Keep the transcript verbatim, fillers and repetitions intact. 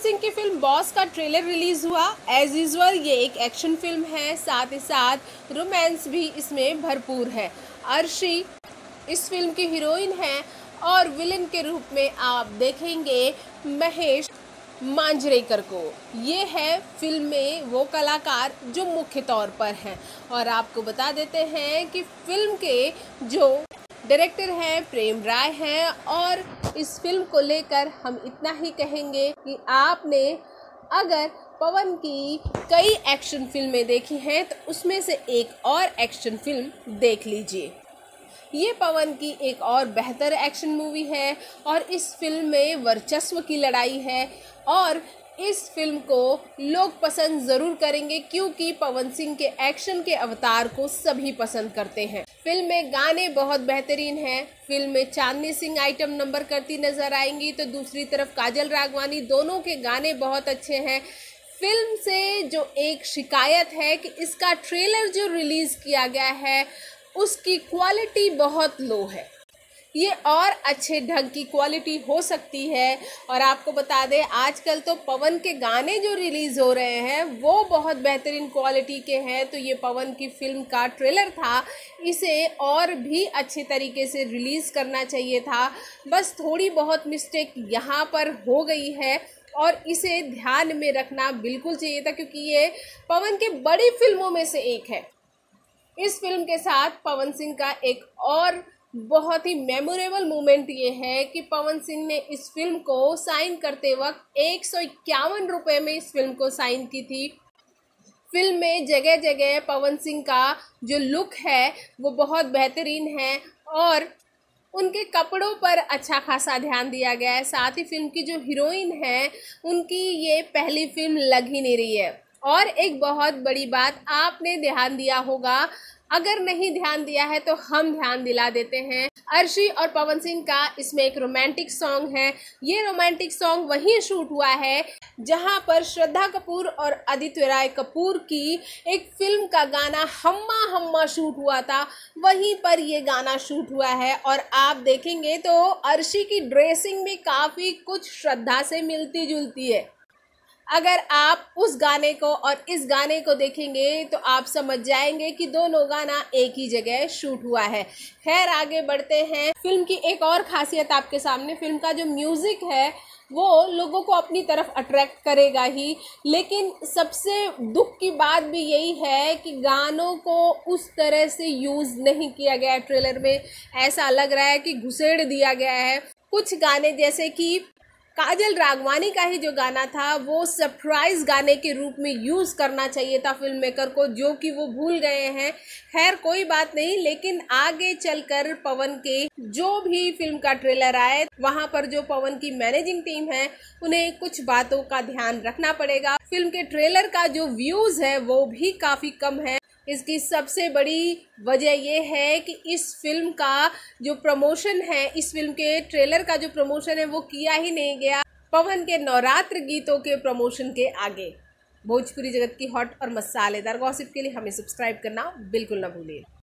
सिंह की film boss का trailer release हुआ। एज यूजुअल ये एक एक्शन फिल्म है, साथ ही साथ रोमांस भी इसमें भरपूर है। अर्शी इस फिल्म की हीरोइन है और विलन के रूप में आप देखेंगे महेश मांजरेकर को। ये है फिल्म में वो कलाकार जो मुख्य तौर पर हैं। और आपको बता देते हैं कि फिल्म के जो डायरेक्टर हैं प्रेम राय हैं। और इस फिल्म को लेकर हम इतना ही कहेंगे कि आपने अगर पवन की कई एक्शन फिल्में देखी हैं तो उसमें से एक और एक्शन फिल्म देख लीजिए। ये पवन की एक और बेहतर एक्शन मूवी है और इस फिल्म में वर्चस्व की लड़ाई है और इस फिल्म को लोग पसंद ज़रूर करेंगे क्योंकि पवन सिंह के एक्शन के अवतार को सभी पसंद करते हैं। फिल्म में गाने बहुत बेहतरीन हैं। फिल्म में चांदनी सिंह आइटम नंबर करती नजर आएंगी तो दूसरी तरफ काजल राघवानी, दोनों के गाने बहुत अच्छे हैं। फिल्म से जो एक शिकायत है कि इसका ट्रेलर जो रिलीज़ किया गया है उसकी क्वालिटी बहुत लो है। ये और अच्छे ढंग की क्वालिटी हो सकती है। और आपको बता दें आजकल तो पवन के गाने जो रिलीज़ हो रहे हैं वो बहुत बेहतरीन क्वालिटी के हैं। तो ये पवन की फिल्म का ट्रेलर था, इसे और भी अच्छे तरीके से रिलीज़ करना चाहिए था। बस थोड़ी बहुत मिस्टेक यहाँ पर हो गई है और इसे ध्यान में रखना बिल्कुल चाहिए था क्योंकि ये पवन के बड़ी फिल्मों में से एक है। इस फिल्म के साथ पवन सिंह का एक और बहुत ही मेमोरेबल मोमेंट ये है कि पवन सिंह ने इस फिल्म को साइन करते वक्त एक सौ इक्यावन रुपये में इस फिल्म को साइन की थी। फिल्म में जगह जगह पवन सिंह का जो लुक है वो बहुत बेहतरीन है और उनके कपड़ों पर अच्छा खासा ध्यान दिया गया है। साथ ही फिल्म की जो हीरोइन है उनकी ये पहली फिल्म लग ही नहीं रही है। और एक बहुत बड़ी बात आपने ध्यान दिया होगा, अगर नहीं ध्यान दिया है तो हम ध्यान दिला देते हैं। अर्शी और पवन सिंह का इसमें एक रोमांटिक सॉन्ग है। ये रोमांटिक सॉन्ग वहीं शूट हुआ है जहां पर श्रद्धा कपूर और आदित्य राय कपूर की एक फिल्म का गाना हम्मा हम्मा शूट हुआ था, वहीं पर ये गाना शूट हुआ है। और आप देखेंगे तो अर्शी की ड्रेसिंग भी काफ़ी कुछ श्रद्धा से मिलती जुलती है। अगर आप उस गाने को और इस गाने को देखेंगे तो आप समझ जाएंगे कि दोनों गाना एक ही जगह शूट हुआ है। खैर आगे बढ़ते हैं। फिल्म की एक और खासियत आपके सामने, फिल्म का जो म्यूज़िक है वो लोगों को अपनी तरफ अट्रैक्ट करेगा ही, लेकिन सबसे दुख की बात भी यही है कि गानों को उस तरह से यूज़ नहीं किया गया है। ट्रेलर में ऐसा लग रहा है कि घुसेड़ दिया गया है। कुछ गाने जैसे कि काजल राघवानी का ही जो गाना था वो सरप्राइज गाने के रूप में यूज़ करना चाहिए था फिल्म मेकर को, जो कि वो भूल गए हैं। खैर कोई बात नहीं, लेकिन आगे चलकर पवन के जो भी फिल्म का ट्रेलर आए वहां पर जो पवन की मैनेजिंग टीम है उन्हें कुछ बातों का ध्यान रखना पड़ेगा। फिल्म के ट्रेलर का जो व्यूज़ है वो भी काफ़ी कम है। इसकी सबसे बड़ी वजह यह है कि इस फिल्म का जो प्रमोशन है, इस फिल्म के ट्रेलर का जो प्रमोशन है वो किया ही नहीं गया पवन के नवरात्र गीतों के प्रमोशन के आगे। भोजपुरी जगत की हॉट और मसालेदार गॉसिप के लिए हमें सब्सक्राइब करना बिल्कुल ना भूलिए।